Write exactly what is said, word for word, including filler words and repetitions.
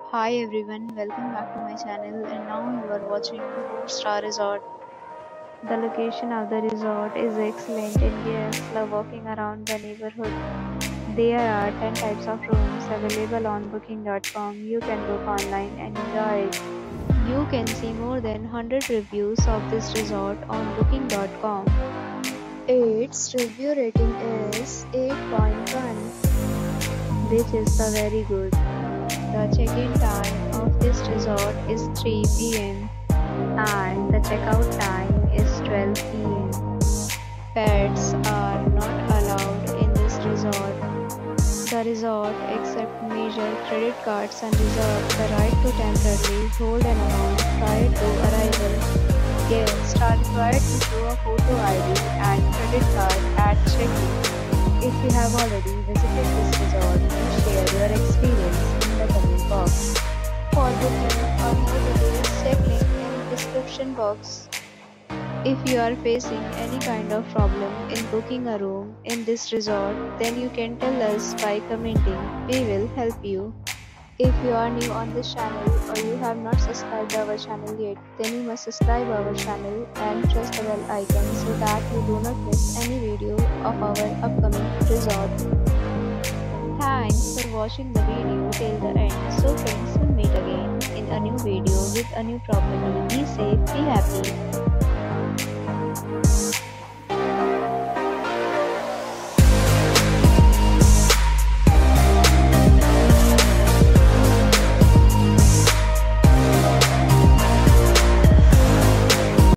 Hi everyone, welcome back to my channel and now you are watching the four star resort. The location of the resort is excellent and guests love walking around the neighborhood. There are ten types of rooms available on booking dot com. You can book online and enjoy it. You can see more than one hundred reviews of this resort on booking dot com. Its review rating is eight point one, which is the very good. The check-in time of this resort is three p m and the checkout time is twelve p m Pets are not allowed in this resort. The resort accepts major credit cards and reserves the right to temporarily hold an amount prior to arrival. Guests are required to show a photo I D and credit card at check-in. If you have already visited this resort, please share your experience in the comment box. For booking or more details, check link in description box. If you are facing any kind of problem in booking a room in this resort, then you can tell us by commenting. We will help you. If you are new on this channel or you have not subscribed our channel yet, then you must subscribe our channel and press the bell icon so that you do not miss any video of our upcoming resort. Thanks for watching the video till the end. So friends, will meet again in a new video with a new property. Be safe, be happy.